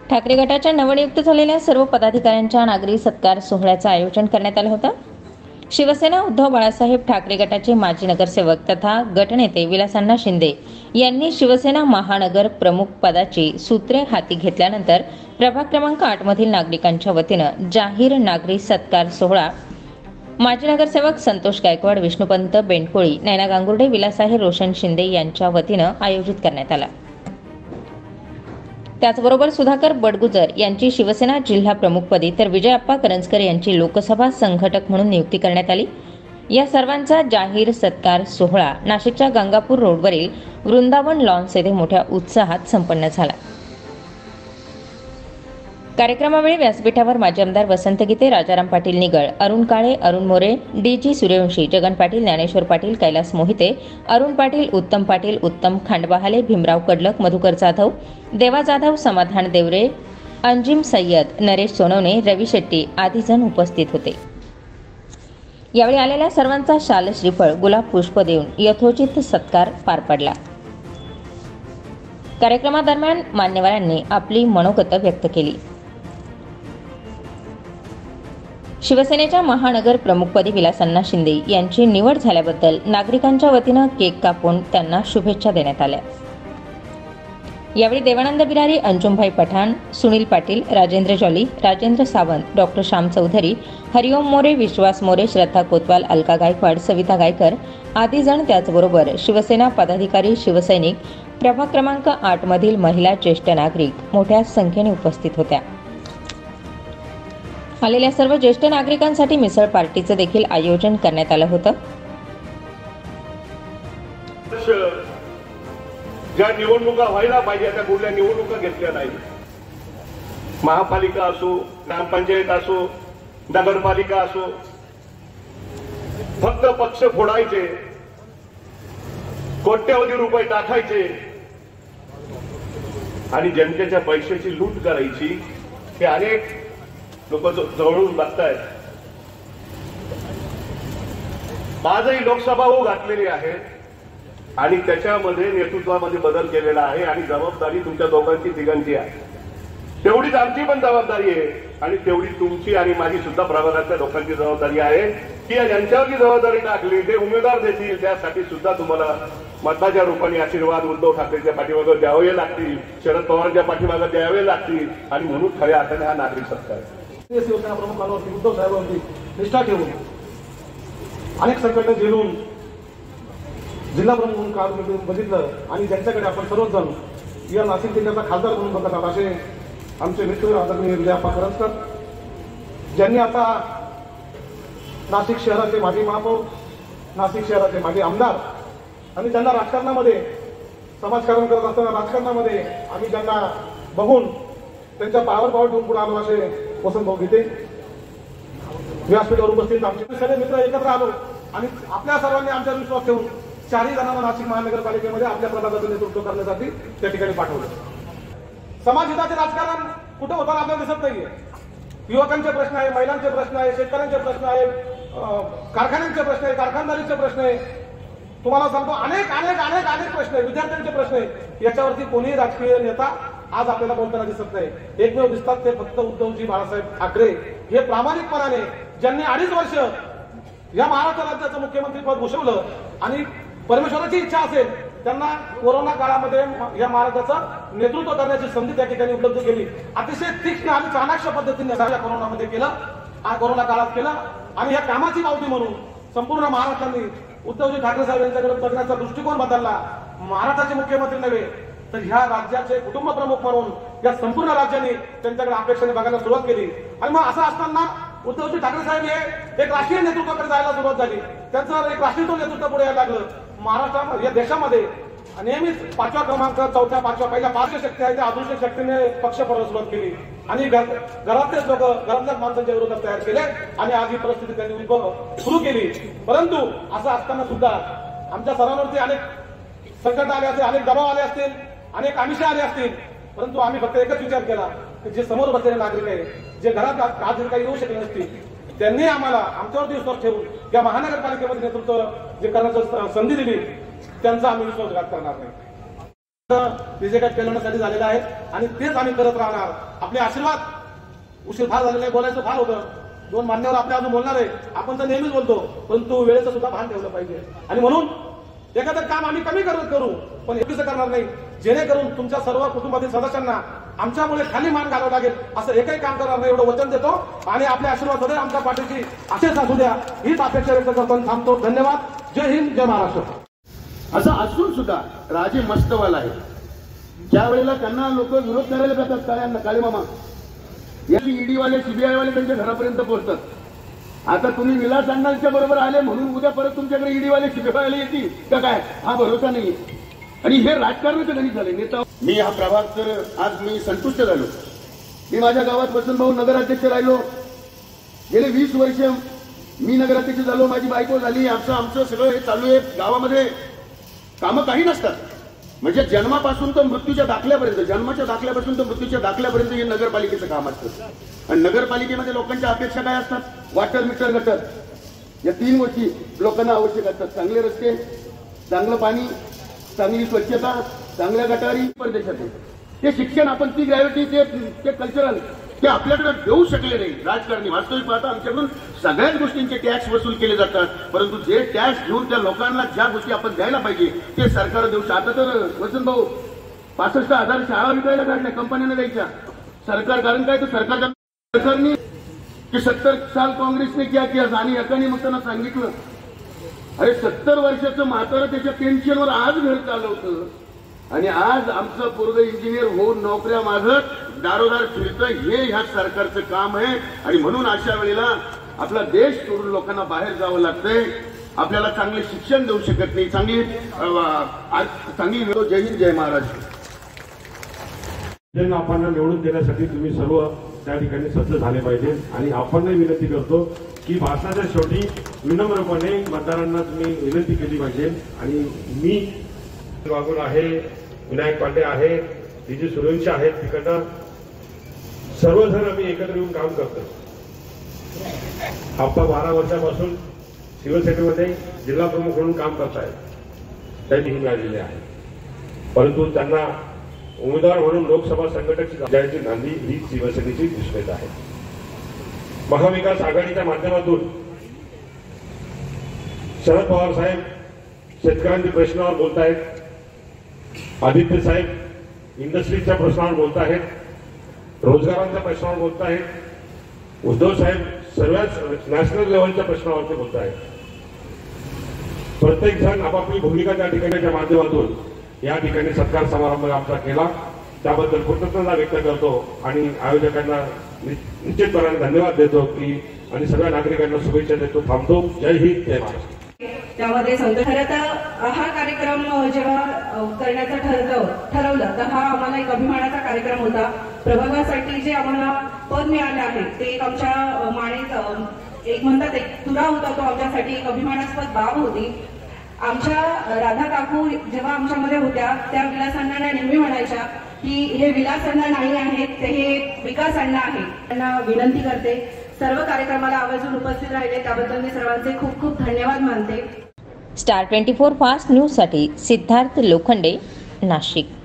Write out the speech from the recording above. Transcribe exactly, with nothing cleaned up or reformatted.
ठाकरे गटाच्या नवनियुक्त झालेल्या सर्व पदाधिकाऱ्यांच्या नागरी सत्कार सोहळ्याचं आयोजन करण्यात आलं होतं। शिवसेना उद्धव बाळासाहेब ठाकरे गटाचे माजी नगरसेवक तथा गटनेते विलासअण्णा शिंदे यांनी शिवसेना महानगर प्रमुख पदाची सूत्रे हाती घेतल्यानंतर प्रभाग क्रमांक आठ मधील नागरिकांच्या वतीनं जाहीर नागरी सत्कार सोहळा माजी नगरसेवक संतोष गायकवाड, विष्णुपंत बेंडकोळी, नैना गांगुर्डे, विलाससाहेब रोशन शिंदे यांच्या वतीनं आयोजित करण्यात आला। त्याचबरोबर सुधाकर बडगुजर यांची शिवसेना जिल्हा प्रमुखपदी तर विजयप्पा करंजकर यांची लोकसभा संघटक म्हणून नियुक्ती करण्यात आली। या सर्वांचा जाहीर सत्कार सोहळा नाशिकच्या गंगापूर रोडवरील वृंदावन लॉन्स येथे मोठ्या उत्साहात संपन्न झाला। कार्यक्रमावेळी व्यासपीठावर माजी आमदार वसंत गीते, राजाराम पाटील निगळ, अरुण काळे, अरुण मोरे, डी जी सूर्यवंशी, जगन पाटील, ज्ञानेश्वर पाटील, कैलास मोहिते, अरुण पाटील, उत्तम पाटील, उत्तम खांडबहाले, भीमराव कडलक, मधुकर जाधव, देवा जाधव, समाधान देवरे, अंजिम सय्यद, नरेश सोनवणे, रवी शेट्टी आदी जण उपस्थित होते। यावेळी आलेल्या सर्वांचा शाल श्रीफळ, गुलाब पुष्प देऊन यथोचित सत्कार पार पडला। कार्यक्रमादरम्यान मान्यवरांनी आपली मनोगत व्यक्त केली। शिवसेनेच्या महानगर प्रमुखपदी विलासअण्णा शिंदे यांची निवड झाल्याबद्दल नागरिकांच्या वतीनं केक कापून त्यांना शुभेच्छा देण्यात आल्या। यावेळी देवानंद बिरारी, अंजुमभाई पठाण, सुनील पाटील, राजेंद्र जॉली, राजेंद्र सावंत, डॉक्टर श्याम चौधरी, हरिओम मोरे, विश्वास मोरे, श्रद्धा कोतवाल, अलका गायकवाड, सविता गायकर आदी जण, त्याचबरोबर शिवसेना पदाधिकारी, शिवसैनिक, प्रभाग क्रमांक आठ मधील महिला, ज्येष्ठ नागरिक मोठ्या संख्येने उपस्थित होत्या। आलेल्या सर्व ज्येष्ठ नागरिकांसाठी मिसळ पार्टीचं देखील आयोजन करण्यात आलं होतं। ज्या निवडणुका व्हायला पाहिजे त्या कुठल्या निवडणुका घेतल्या नाही। महापालिका असो, ग्रामपंचायत असो, नगरपालिका असो, फक्त पक्ष फोडायचे, कोट्यवधी रुपये टाकायचे आणि जनतेच्या पैशाची लूट करायची हे अनेक लोक जवळून बघतायत। आजही लोकसभा हो घातलेली आहे आणि त्याच्यामध्ये नेतृत्वामध्ये बदल केलेला आहे आणि जबाबदारी तुमच्या दोघांची तिघांची आहे। तेवढीच आमची पण जबाबदारी आहे आणि तेवढी तुमची आणि माझी सुद्धा प्रभागातल्या लोकांची जबाबदारी आहे की ज्यांच्यावरची जबाबदारी टाकली ते उमेदवार देतील त्यासाठी सुद्धा तुम्हाला मताच्या रूपाने आशीर्वाद उद्धव ठाकरेच्या पाठीमागे द्यावे लागतील, शरद पवारांच्या पाठीमागे द्यावे लागतील आणि म्हणून खऱ्या अर्थाने हा नागरिक सत्कार शिवसेना प्रमुखांवरती, उद्धव साहेबांवरती निष्ठा ठेवून अनेक संकट झेलून जिल्हा प्रमुख म्हणून काम बघितलं आणि ज्यांच्याकडे आपण सर्वच जण या नाशिक जिल्ह्याचा खासदार म्हणून बघत आहात असे आमचे मित्र आदरणीय विजयप्पा करंजकर, ज्यांनी आता नाशिक शहराचे माजी महापौर, नाशिक शहराचे माजी आमदार आणि ज्यांना राजकारणामध्ये समाजकारण करत असताना राजकारणामध्ये आम्ही ज्यांना बघून त्यांच्या पायावर पावर ठेवून पुढे आलो असे वसंत भाऊ गीते व्यासपीठावर उपस्थित आमचे सगळे मित्र एकत्र आलो आणि आपल्या सर्वांनी आमचा विश्वास ठेवून चारही जणांना नाशिक महानगरपालिकेमध्ये आपल्या प्रभागाचं नेतृत्व करण्यासाठी त्या ठिकाणी पाठवलं। समाजहिताचे राजकारण कुठं होताना आपल्याला दिसत नाहीये। युवकांचे प्रश्न आहे, महिलांचे प्रश्न आहे, शेतकऱ्यांचे प्रश्न आहे, कारखान्यांचे प्रश्न आहे, कारखानदारीचे प्रश्न आहे, तुम्हाला सांगतो अनेक अनेक अनेक अनेक प्रश्न आहे, विद्यार्थ्यांचे प्रश्न आहे। याच्यावरती कोणीही राजकीय नेता आज आपल्याला बोलताना दिसत नाही। एकमेव दिसतात ते फक्त उद्धवजी बाळासाहेब ठाकरे हे प्रामाणिकपणाने ज्यांनी अडीच वर्ष या महाराष्ट्र राज्याचं मुख्यमंत्री पद भूषवलं आणि परमेश्वराची इच्छा असेल त्यांना कोरोना काळामध्ये या महाराष्ट्राचं नेतृत्व करण्याची संधी त्या ठिकाणी उपलब्ध केली। अतिशय तीक्ष्ण आणि चाणाक्ष पद्धतीने या कोरोनामध्ये केलं, कोरोना काळात केलं आणि या कामाची पावती म्हणून संपूर्ण महाराष्ट्राने उद्धवजी ठाकरे साहेब यांच्याकडे बघण्याचा दृष्टिकोन बदलला। महाराष्ट्राचे मुख्यमंत्री नव्हे तर ह्या राज्याचे कुटुंब प्रमुख म्हणून या संपूर्ण राज्याने त्यांच्याकडे अपेक्षेने बघायला सुरुवात केली आणि मग असं असताना उद्धवजी ठाकरे साहेब हे एक राष्ट्रीय नेतृत्वाकडे जायला सुरुवात झाली। त्यांचं एक राष्ट्रीय नेतृत्व पुढे यायला लागलं। महाराष्ट्रामध्ये या देशामध्ये नेहमीच पाचव्या क्रमांक, चौथ्या, पाचव्या, पहिल्या पाच शक्ती आहे त्या अदृश्य शक्तीने पक्ष पडायला सुरुवात केली आणि घरातलेच लोक घरातल्याच माणसांच्या विरोधात तयार केले आणि आज ही परिस्थिती त्यांनी उद्भव सुरू केली। परंतु असं असताना सुद्धा आमच्या सर्वांवरती अनेक संकट आले असतील, अनेक दबाव आले असतील, अनेक आमिषे आले असतील, परंतु आम्ही फक्त एकच विचार केला की जे समोर बसलेले नागरिक आहे, जे घरात आज काही येऊ शकले नसतील, त्यांनी आम्हाला आमच्यावरती विश्वास ठेवून या महानगरपालिकेमध्ये नेतृत्व जे करण्याची संधी दिली त्यांचा आम्ही विश्वासघात करणार नाही। जे काही पेलवण्यासाठी झालेलं आहे आणि तेच आम्ही करत राहणार. आपले आशीर्वाद उशीर फार झालेले, बोलायचं फार होतं, दोन मान्यवर आपल्या अजून बोलणार आहे, आपण तर नेहमीच बोलतो, परंतु वेळेचं सुद्धा भान ठेवलं पाहिजे. आणि म्हणून एखादं काम आम्ही कमी करत करू पण एकच करणार नाही, जेणेकरून तुमच्या सर्व कुटुंबातील सदस्यांना आमच्यामुळे खाली मान घालावं लागेल असं एकही काम करणार नाही, एवढं वचन देतो. आणि आपल्या आशीर्वाद मध्ये आमच्या पाठीची असेच असू द्या हीच अपेक्षा व्यक्त करतो. थांबतो. धन्यवाद. जय हिंद, जय महाराष्ट्र. असं असून सुद्धा राजे मस्तवाला आहे. ज्या वेळेला त्यांना लोक विरोध करायला जातात, काळ्यांना काळे मामा याची ईडी वाले सीबीआय वाले त्यांच्या घरापर्यंत पोहोचतात. आता तुम्ही विलास अण्णांच्या बरोबर आले म्हणून उद्या परत तुमच्याकडे ईडी वाले सीबीआय वाले येतील का काय, हा भरोसा नाही. आणि हे राजकारणाचं गणित झाले. नेता मी हा प्रभाग तर आज मी संतुष्ट झालो. मी माझ्या गावात वसंतभाऊ नगराध्यक्ष राहिलो. गेले वीस वर्ष मी नगराध्यक्ष झालो, माझी बायको झाली, आमचं आमचं सगळं हे चालू आहे. गावामध्ये कामं काही नसतात, म्हणजे जन्मापासून तर मृत्यूच्या दाखल्यापर्यंत, जन्माच्या दाखल्यापासून तर मृत्यूच्या दाखल्यापर्यंत हे नगरपालिकेचं काम असतं. आणि नगरपालिकेमध्ये लोकांच्या अपेक्षा काय असतात? वॉटर मीटर, गटर, या तीन गोष्टी लोकांना आवश्यक असतात. चांगले रस्ते, चांगलं पाणी, चांगली स्वच्छता, चांगल्या गटारी. परदेशात ते शिक्षण आपण ती ग्रॅव्हिटी ते कल्चरल ते आपल्याकडे देऊ शकले नाही राजकारणी. वास्तविक पाहता आमच्याकडून सगळ्याच गोष्टींचे टॅक्स वसूल केले जातात, परंतु जे टॅक्स घेऊन त्या लोकांना ज्या गोष्टी आपण द्यायला पाहिजे ते सरकार देऊ शकत. आता तर वसंत भाऊ पासष्ट हजार शाळा विकायला काढल्या कंपन्यांना द्यायच्या. सरकार कारण काय तर सरकार सरकारने की सत्तर साल काँग्रेसने क्या किया आणि एकाने मग त्यांना सांगितलं अरे सत्तर वर्षाचं म्हातारं त्याच्या पेन्शनवर आज घर चालवतं आणि आज आमचं पोरगं इंजिनियर होऊन नोकऱ्या मागत दारोदार फिरतं. हे ह्या सरकारचं काम आहे. आणि म्हणून अशा वेळेला आपला देश सोडून लोकांना बाहेर जावं लागतंय. आपल्याला चांगले शिक्षण देऊ शकत नाही, चांगली चांगली. जय हिंद, जय महाराष्ट्र. आपण निवडून देण्यासाठी तुम्ही सर्व त्या ठिकाणी सज्ज झाले पाहिजे. आणि आपणही विनंती करतो की भाषणाच्या शेवटी विनम्रपणे मतदारांना तुम्ही विनंती केली पाहिजे. आणि मी वागून आहे, विनायक पांडे आहे, विजय सूर्यवंशी आहेत, तिकडनं सर्वजण आम्ही एकत्र येऊन काम करतो. आप्पा बारा वर्षापासून शिवसेनेमध्ये जिल्हा प्रमुख म्हणून काम करतायत, त्यांनी ही मिळालेली आहे. परंतु त्यांना उमेदवार म्हणून लोकसभा संघटक जायची नांदी ही शिवसेनेची दिसून आहे. महाविकास आघाडीच्या माध्यमातून शरद पवार साहेब शेतकऱ्यांच्या प्रश्नावर बोलतायत, आदित्य साहेब इंडस्ट्रीच्या प्रश्नावर बोलत आहेत, रोजगारांच्या प्रश्नावर बोलत आहेत, उद्धव साहेब सर्वच नॅशनल लेव्हलच्या प्रश्नावरती बोलत आहेत. प्रत्येक जण आपापली भूमिका त्या ठिकाणच्या माध्यमातून या ठिकाणी सत्कार समारंभ आमचा केला, त्याबद्दल कृतज्ञता व्यक्त करतो. आणि आयोजकांना निश्चितपणाने धन्यवाद देतो की आणि सगळ्या नागरिकांना शुभेच्छा देतो. थांबतो. जय हिंद, जय महाराष्ट्र. त्यामध्ये खरं तर हा कार्यक्रम जेव्हा करण्याचं ठरलं ठरवलं तर हा आम्हाला एक अभिमानाचा कार्यक्रम होता. प्रभागासाठी जे आम्हाला पद मिळाले आहे ते एक आमच्या मानेत एक म्हणतात एक तुरा होता, तो आमच्यासाठी एक अभिमानास्पद बाब होती. आमच्या राधा काकू जेव्हा आमच्यामध्ये होत्या त्या विलास अण्णांना नेहमी म्हणायच्या की हे विलास अण्णा नाही आहेत, ते हे विकास अण्णा आहे. त्यांना विनंती करते सर्व कार्यक्रमाला आवर्जून उपस्थित राहिले त्याबद्दल मी सर्वांचे खूप खूप धन्यवाद मानते. स्टार ट्वेंटी फोर फास्ट न्यूजसाठी सिद्धार्थ लोखंडे, नाशिक.